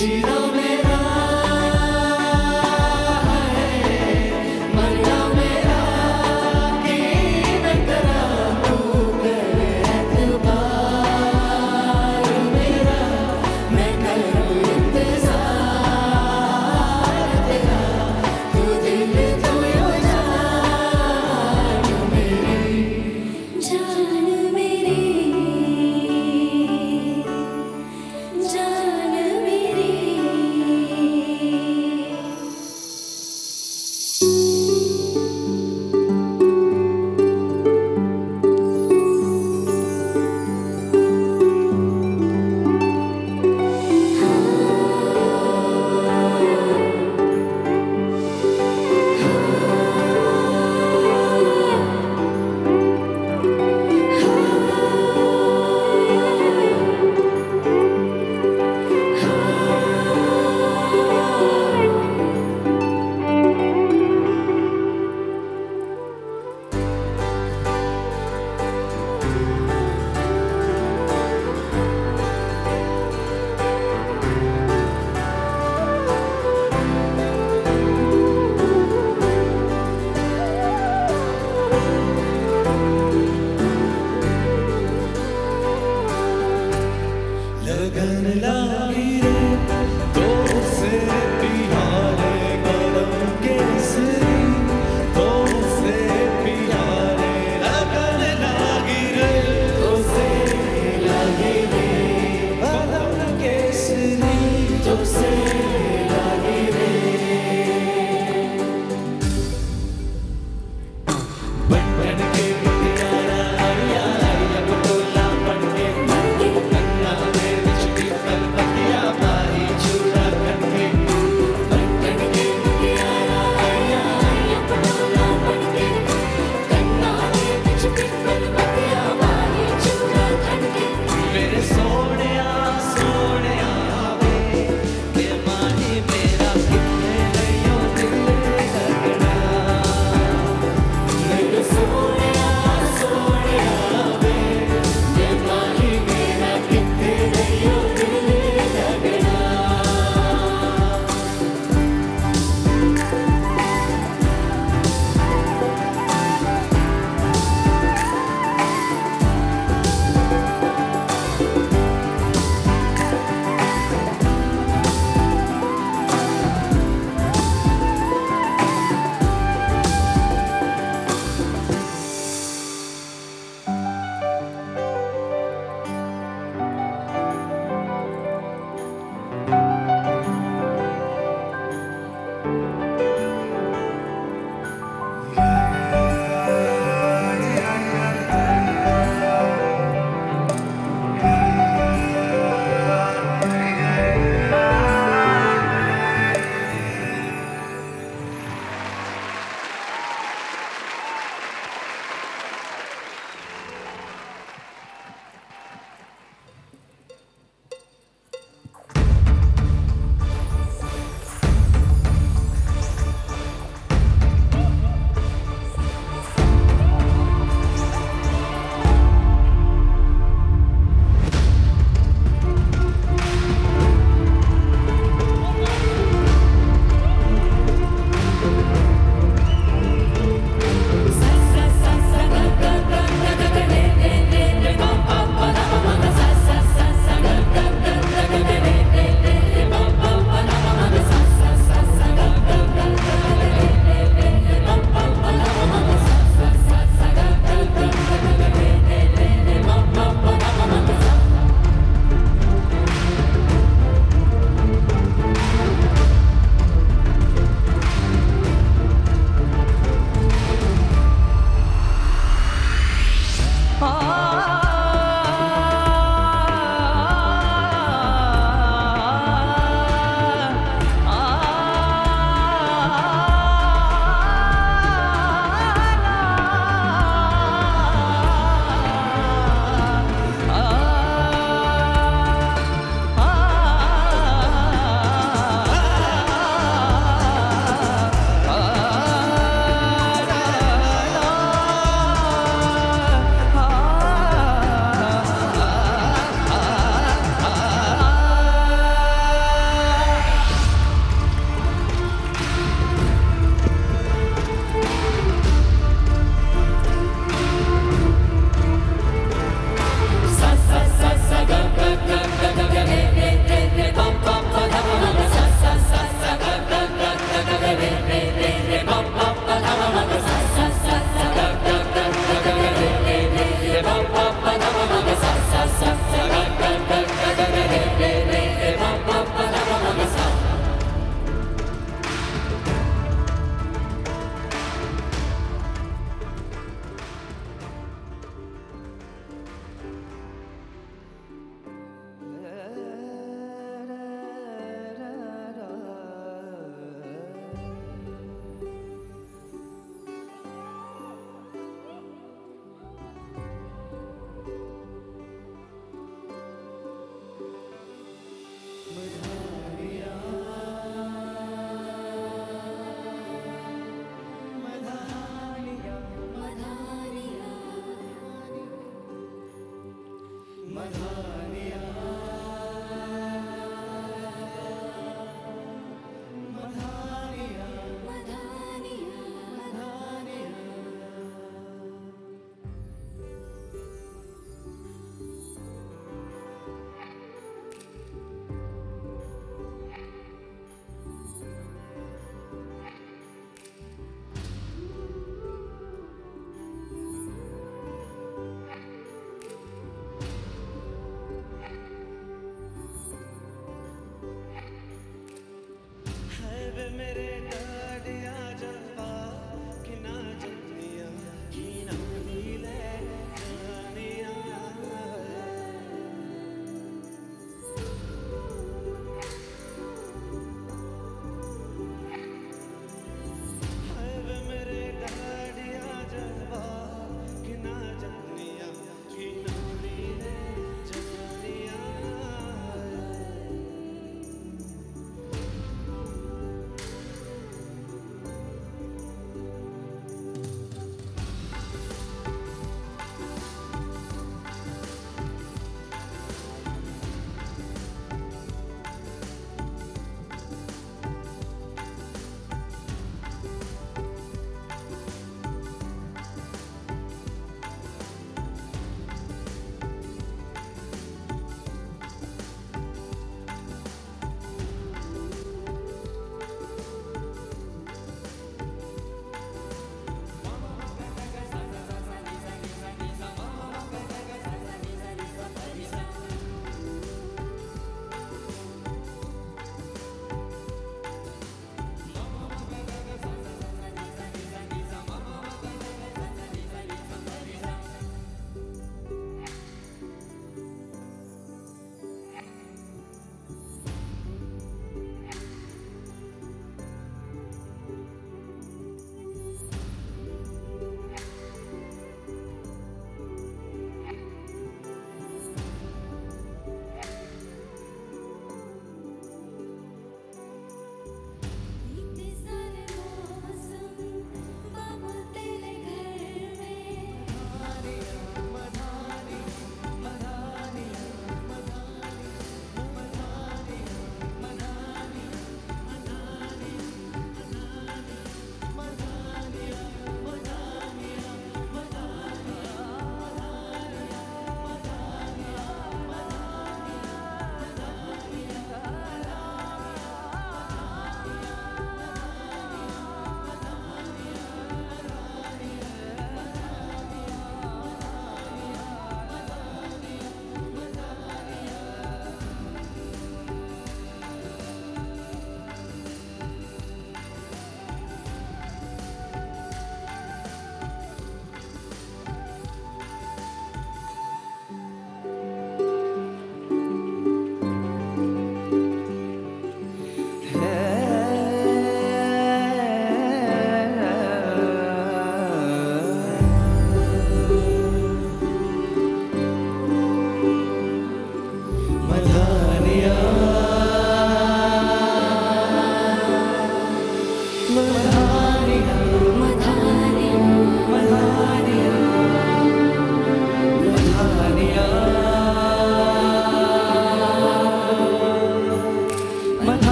जीना मेरा है, मरना मेरा कि न करा तू करे एतबार मेरा, मैं करूँ इंतजार तेरा, तू दिल तू यो जान मेरी, जान मेरी, जान मेरी। लगन लागी रे तो से पिया रे गरम केसरी, तो से पिया रे लगन लागी रे, तो से लागी रे गरम केसरी, तो से लागी रे। बन बन के मुटियारा आया आया पटोला बन के, गन्ना मेरे चिट्ठी कल पतिया बाई चूड़ा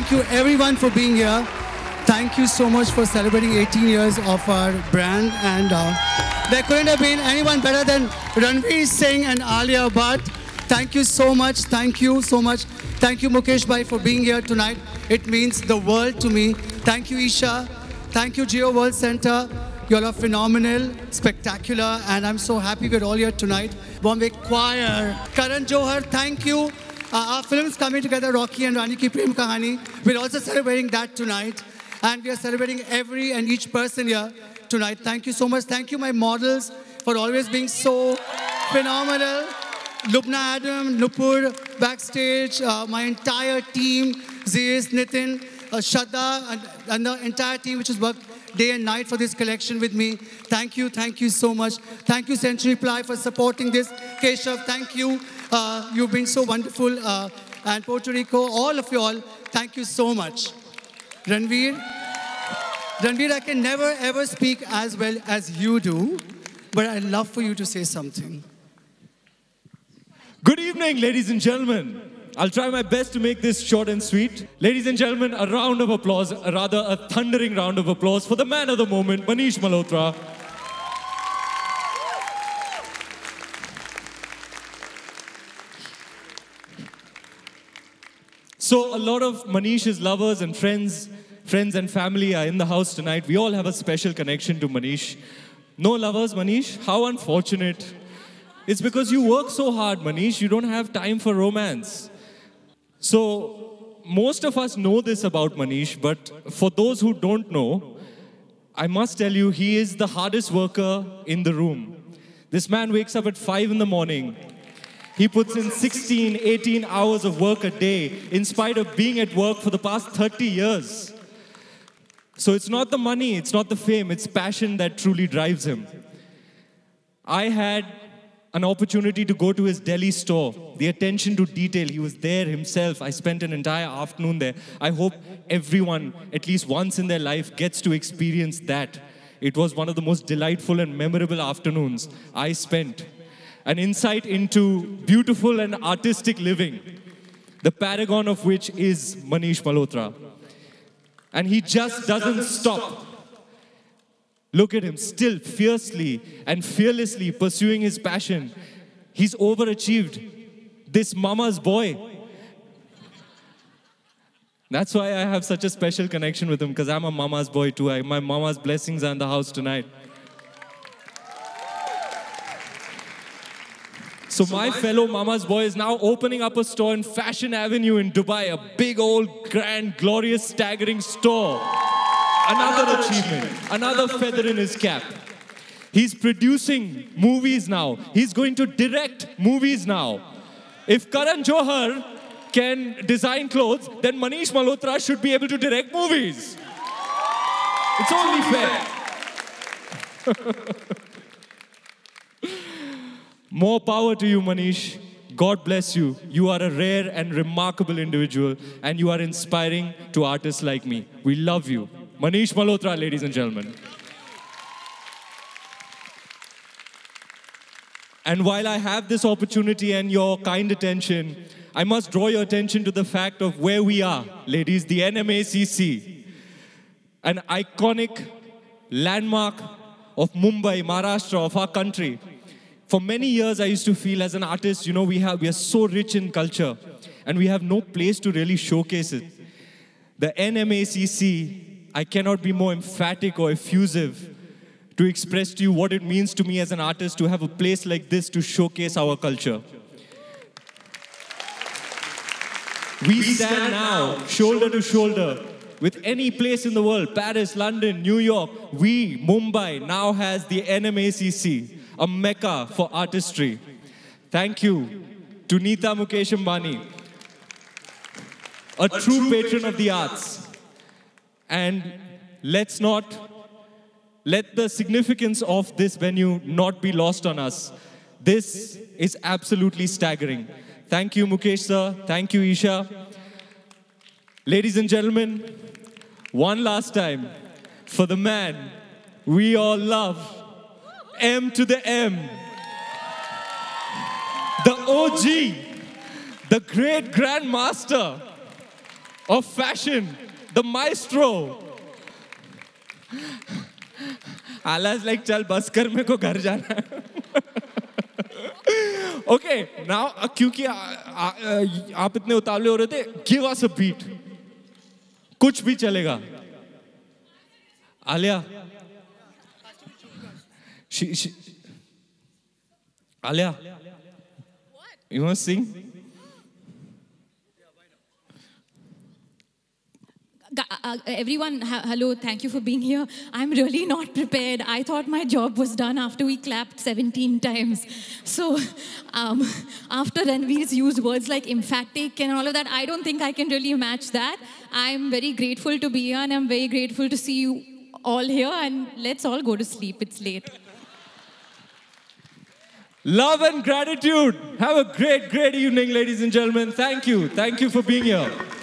Thank you everyone for being here. Thank you so much for celebrating 18 years of our brand. And there couldn't have been anyone better than Ranveer Singh and Alia Bhatt. Thank you so much. Thank you so much. Thank you, Mukesh Bhai, for being here tonight. It means the world to me. Thank you, Isha. Thank you, Geo World Center. You all are phenomenal, spectacular, and I'm so happy we're all here tonight. Bombay Choir, Karan Johar, thank you. Our films coming together, Rocky and Rani Ki Prem Kahani. We're also celebrating that tonight. And we are celebrating every and each person here tonight. Thank you so much. Thank you, my models, for always being so phenomenal. Lubna Adam, Nupur, backstage, my entire team, Ziz, Nitin, Shraddha, and the entire team which has worked day and night for this collection with me. Thank you so much. Thank you, Century Ply, for supporting this. Keshav, thank you. You've been so wonderful. And Puerto Rico, all of you all, thank you so much. Ranveer, I can never ever speak as well as you do, but I'd love for you to say something. Good evening, ladies and gentlemen. I'll try my best to make this short and sweet. Ladies and gentlemen, a round of applause, rather a thundering round of applause for the man of the moment, Manish Malhotra. So a lot of Manish's lovers and friends and family are in the house tonight. We all have a special connection to Manish. No lovers, Manish? How unfortunate. It's because you work so hard, Manish. You don't have time for romance. So most of us know this about Manish, but for those who don't know, I must tell you, he is the hardest worker in the room. This man wakes up at 5 in the morning. He puts in 16, 18 hours of work a day in spite of being at work for the past 30 years. So it's not the money, it's not the fame, it's passion that truly drives him. I had an opportunity to go to his Delhi store. The attention to detail, he was there himself. I spent an entire afternoon there. I hope everyone, at least once in their life, gets to experience that. It was one of the most delightful and memorable afternoons I spent. An insight into beautiful and artistic living, the paragon of which is Manish Malhotra. And he just doesn't stop. Look at him, still fiercely and fearlessly pursuing his passion. He's overachieved. This mama's boy. That's why I have such a special connection with him, because I'm a mama's boy too. My mama's blessings are in the house tonight. So my fellow mama's boy is now opening up a store in Fashion Avenue in Dubai, a big old, grand, glorious, staggering store. Another achievement, another feather in his cap. He's producing movies now. He's going to direct movies now. If Karan Johar can design clothes, then Manish Malhotra should be able to direct movies. It's only fair. More power to you, Manish. God bless you. You are a rare and remarkable individual, and you are inspiring to artists like me. We love you. Manish Malhotra, ladies and gentlemen. And while I have this opportunity and your kind attention, I must draw your attention to the fact of where we are, ladies, the NMACC. An iconic landmark of Mumbai, Maharashtra, of our country. For many years, I used to feel as an artist, you know, we are so rich in culture and we have no place to really showcase it. The NMACC, I cannot be more emphatic or effusive to express to you what it means to me as an artist to have a place like this to showcase our culture. We stand now, shoulder to shoulder, with any place in the world, Paris, London, New York. We, Mumbai, now has the NMACC, a mecca for artistry. Thank you to Neeta Mukesh Ambani, a true patron of the arts. And let's not let the significance of this venue not be lost on us. This is absolutely staggering. Thank you, Mukesh sir. Thank you, Isha. Ladies and gentlemen, one last time for the man we all love, M to the M, the OG, the great grandmaster, of fashion, the maestro. Ala's like, chal bas kar, meko ghar jana hai. Okay, now, क्योंकि आप इतने उतावले हो रहे थे, give us a beat. कुछ भी चलेगा. Alia. Alia. You want to sing? Everyone, hello, thank you for being here. I'm really not prepared. I thought my job was done after we clapped 17 times. So after Ranveer's used words like emphatic and all of that, I don't think I can really match that. I'm very grateful to be here and I'm very grateful to see you all here, and let's all go to sleep. It's late. Love and gratitude. Have a great, great evening, ladies and gentlemen. Thank you. Thank you for being here.